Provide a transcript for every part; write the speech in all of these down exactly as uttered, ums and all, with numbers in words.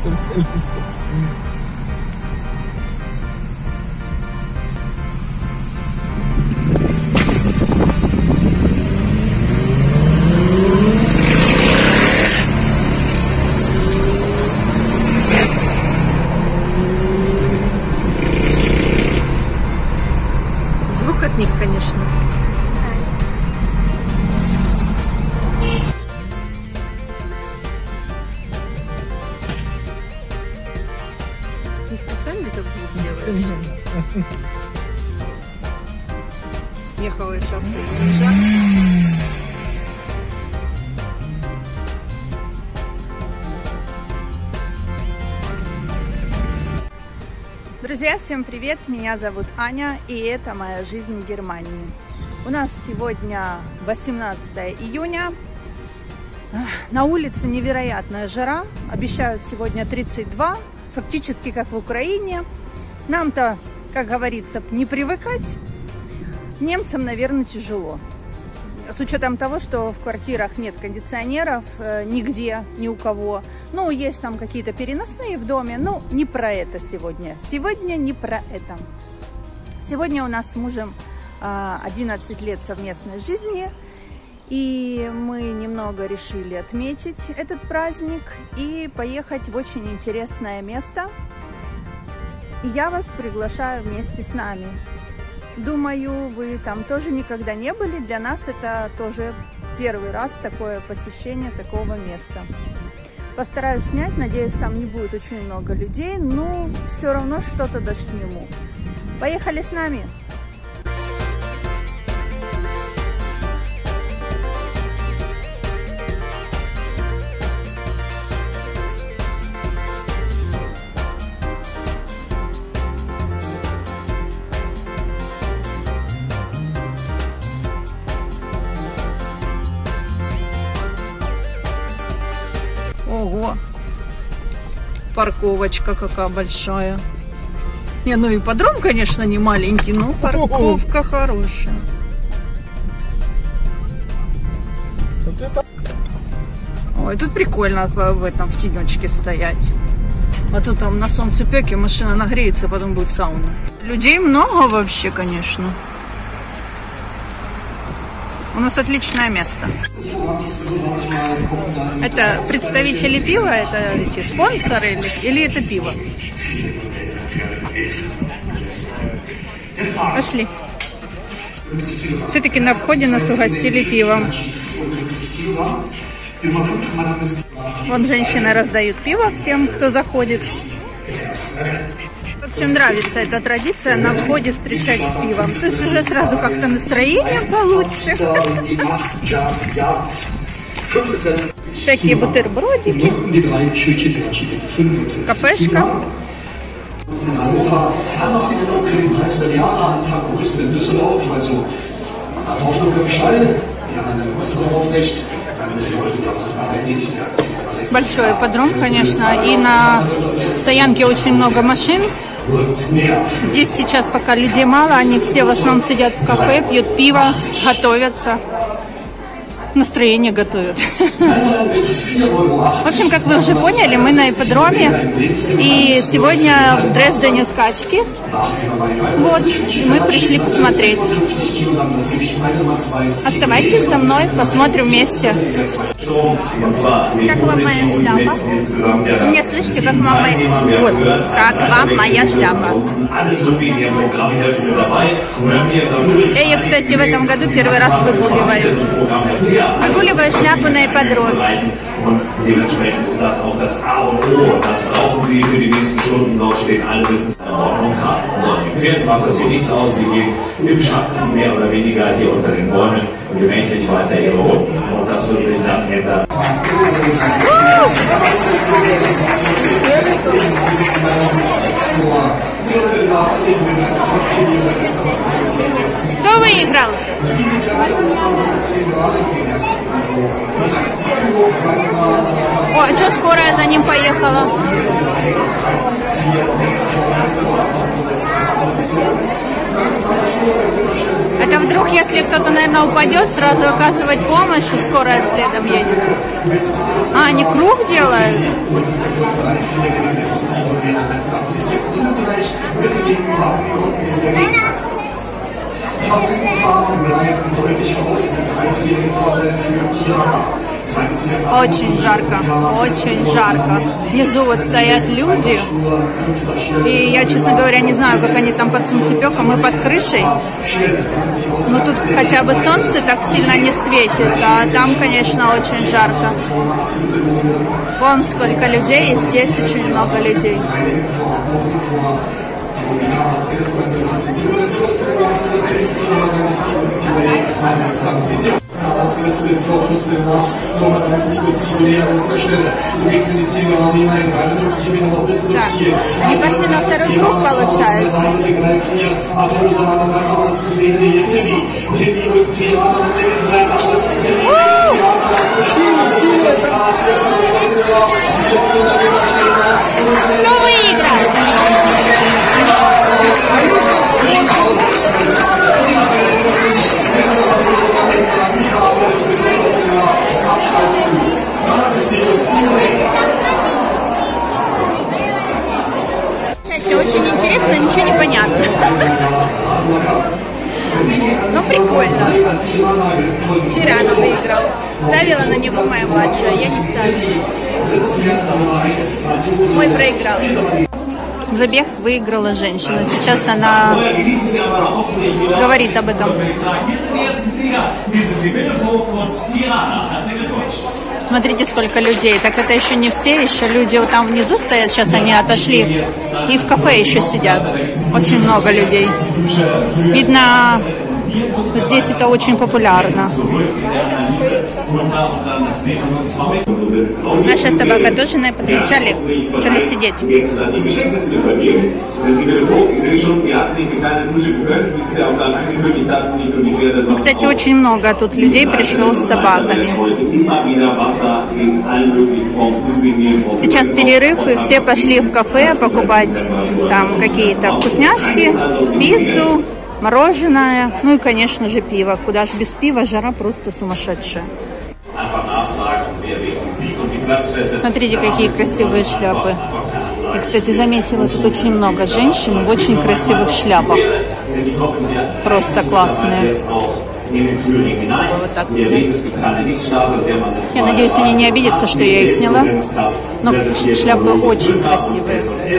Звук от них, конечно. Не специально так звук делаешь? Меховая шапка ежа. Друзья, всем привет! Меня зовут Аня, и это моя жизнь в Германии. У нас сегодня восемнадцатое июня. На улице невероятная жара. Обещают сегодня тридцать два, фактически как в Украине. Нам-то, как говорится, не привыкать. Немцам, наверное, тяжело. С учетом того, что в квартирах нет кондиционеров, нигде, ни у кого. Ну, есть там какие-то переносные в доме, но не про это сегодня. Сегодня не про это. Сегодня у нас с мужем одиннадцать лет совместной жизни. И мы немного решили отметить этот праздник и поехать в очень интересное место. И я вас приглашаю вместе с нами. Думаю, вы там тоже никогда не были. Для нас это тоже первый раз такое посещение такого места. Постараюсь снять, надеюсь, там не будет очень много людей, но все равно что-то досниму. Поехали с нами! Ого, парковочка какая большая. Не, ну и ипподром, конечно, не маленький, но парковка хорошая. Ой, тут прикольно в этом, в тенечке стоять. А тут там на солнцепеке машина нагреется, потом будет сауна. Людей много вообще, конечно. У нас отличное место. Это представители пива, это эти спонсоры или, или это пиво? Пошли. Все-таки на входе нас угостили пивом. Вон женщины раздают пиво всем, кто заходит. В общем, нравится эта традиция на входе встречать с пивом. То есть уже сразу как-то настроение получше. Такие бутербродики. Кафешка. Большой ипподром, конечно, и на стоянке очень много машин. Здесь сейчас пока людей мало, они все в основном сидят в кафе, пьют пиво, готовятся. Настроение готовят. В общем, как вы уже поняли, мы на ипподроме. И сегодня в Дрездене скачки. Вот, мы пришли посмотреть. Оставайтесь со мной, посмотрим вместе. Как вам моя шляпа? Не слышите, как вам моя... Вот, как вам моя шляпа? Я ее, кстати, в этом году первый раз выгуливаю. Выгуливаю шляпу на ипподроме. Und dementsprechend ist das auch das A und O. Das brauchen Sie für die nächsten Stunden. Dort steht alle Wissen in Ordnung haben. So, den Pferden macht das hier nichts aus. Sie gehen im Schatten mehr oder weniger hier unter den Bäumen und gemächlich weiter ihre Runden. Und das wird sich dann ändern. Кто выиграл? О, а что скорая за ним поехала? Это вдруг, если кто-то, наверное, упадет, сразу оказывать помощь, и скорая следом едет. А, они круг делают? Очень жарко, очень жарко. Внизу вот стоят люди. И я, честно говоря, не знаю, как они там под солнцепеком и под крышей. Но тут хотя бы солнце так сильно не светит, а там, конечно, очень жарко. Вон сколько людей, и здесь очень много людей. Так, и пошли на второй круг, получается. Кто выиграет? Кстати, очень интересно, ничего не понятно. Ну, прикольно. Тирана выиграл. Ставила на него моя младшая, я не ставила. Мой проиграл. Забег выиграла женщина. Сейчас она говорит об этом. Смотрите, сколько людей. Так это еще не все, еще люди вот там внизу стоят. Сейчас они отошли и в кафе еще сидят. Очень много людей. Видно, здесь это очень популярно. Наша собака тоже на Чарли, Чарли сидеть. Кстати, очень много тут людей пришло с собаками. Сейчас перерыв, и все пошли в кафе покупать там какие-то вкусняшки, пиццу, мороженое, ну и, конечно же, пиво. Куда же без пива, жара просто сумасшедшая. Смотрите, какие красивые шляпы. И, кстати, заметила, тут очень много женщин в очень красивых шляпах. Просто классные. Вот так сидят. Я надеюсь, они не обидятся, что я их сняла. Но шляпы очень красивые.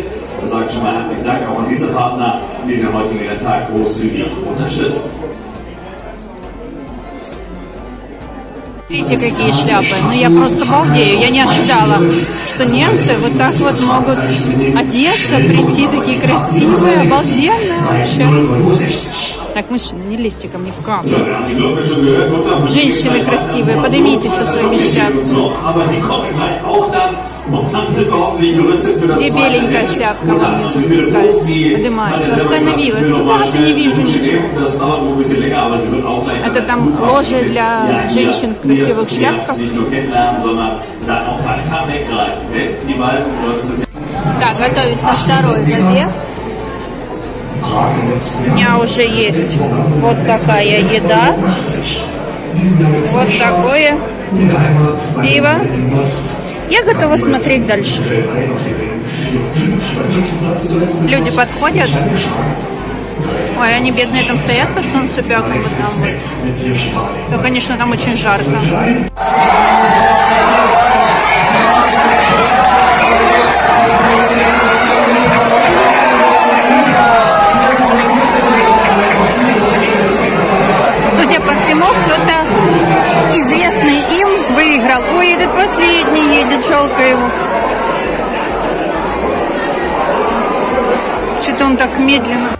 Смотрите, какие шляпы. Ну, я просто балдею. Я не ожидала, что немцы вот так вот могут одеться, прийти, такие красивые, обалденные вообще. Так, мужчины, не лезьте ко мне в камеру. Женщины красивые, поднимитесь со своими шляпами. Где беленькая шляпка вам не спускается? Поднимается. Остановилась. Куда ты не вижу ничего? Это там ложа для женщин в красивых шляпках. Так, готовится второй забег. У меня уже есть вот такая еда. Вот такое пиво. Я готова смотреть дальше. Люди подходят. Ой, они бедные там стоят под солнцепеком. Вот там вот. То, конечно, там очень жарко. Судя по всему, кто-то известный им выиграл. Ой, этот последний едет, жалко его. Что-то он так медленно.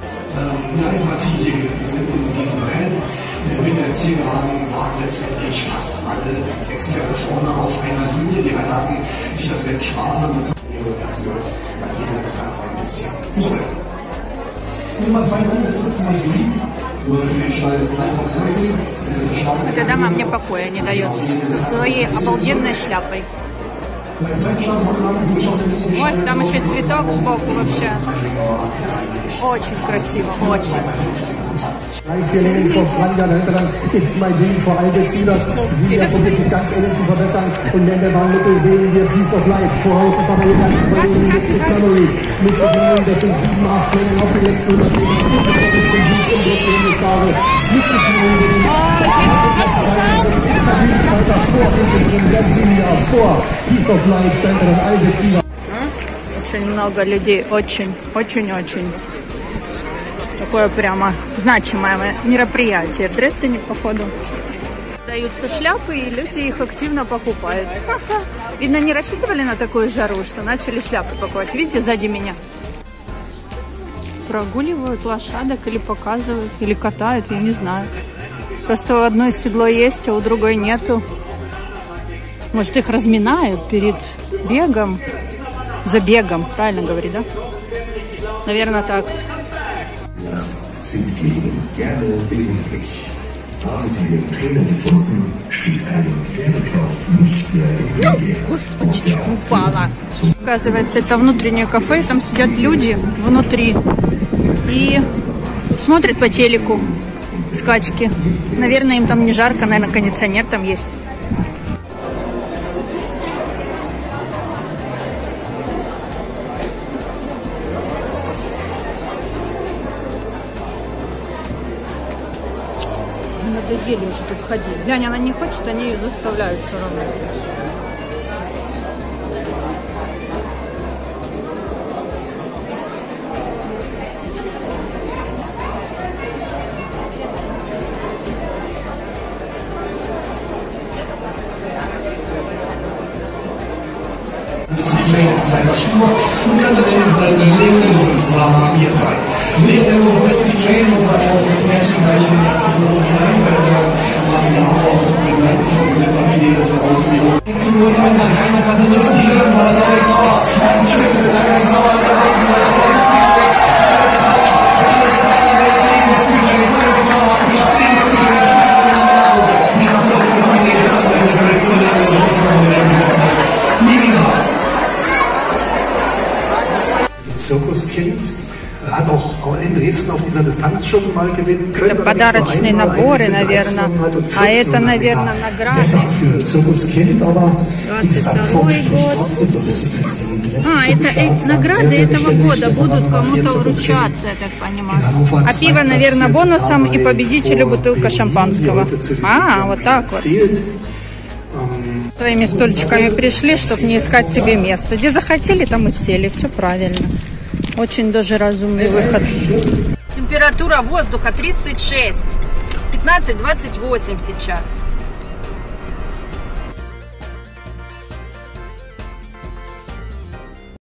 Эта дама мне покоя не дает со своей обалденной шляпой. Ой, Ой, там еще цветок сбоку вообще. Очень красиво, очень. Vier Längen vor Sranda, dahinter dann It's-My-Ding vor Algeciras. Silja probiert sich ganz ähnlich zu verbessern. Und in der Bahnlücke sehen wir Piece of Light. Voraus ist aber hier ganz überlegen Mystic Memory. Mystic Memory, das sind sieben, acht Längen auf den letzten hundert Metern. Das war mit dem Sieg im Druck des Tages. Mystic Memory, den Platz zwei. It's-My-Ding, zweiter vor. Hinten sind dann Silja vor. Piece of Light, dahinter dann Algeciras. Очень много людей, очень, очень-очень. Такое прямо значимое мероприятие в Дрездене, походу. Даются шляпы, и люди их активно покупают. Ха-ха. Видно, не рассчитывали на такую жару, что начали шляпы покупать. Видите, сзади меня. Прогуливают лошадок или показывают, или катают, я не знаю. Просто у одной седло есть, а у другой нету. Может, их разминают перед бегом, за бегом, правильно говорить, да? Наверное, так. Sind wir ihnen gerne behilflich. Haben sie den Trainer gefunden, steht einem Pferdekauf nichts mehr im Wege. Господи, упала. Оказывается, это внутреннее кафе, там сидят люди внутри и смотрят по телеку скачки. Наверное, им там не жарко, наверное, кондиционер там есть. Надоели уже тут ходить. Глянь, она не хочет, они ее заставляют все равно. Zwischen zwei Maschinen und ganz am Ende soll die Länge und Samen hier sein. Wir haben das Zwischen und das Märchen gleich in den ersten Monat hinein, weil wir haben ja auch aus dem Begleitung von Silberfilet das herausnehmen. Nur wenn dann keiner kann das so richtig lösen, aber da wird Dauer. Die Spitze, da kann Dauer, da außen soll es vor uns nicht weg. Zirkuskind hat auch in Dresden auf dieser Distanz schon mal gewinnen können. Это подарочные наборы, наверное. А это, наверное, награды. двадцать второй год. А, это эти награды этого года будут кому-то вручаться, я так понимаю. А пиво, наверное, бонусом и победителю бутылка шампанского. А, вот так вот. Своими стульчиками пришли, чтобы не искать себе место. Где захотели, там и сели. Все правильно. Очень даже разумный выход. Температура воздуха тридцать шесть. пятнадцать двадцать восемь сейчас.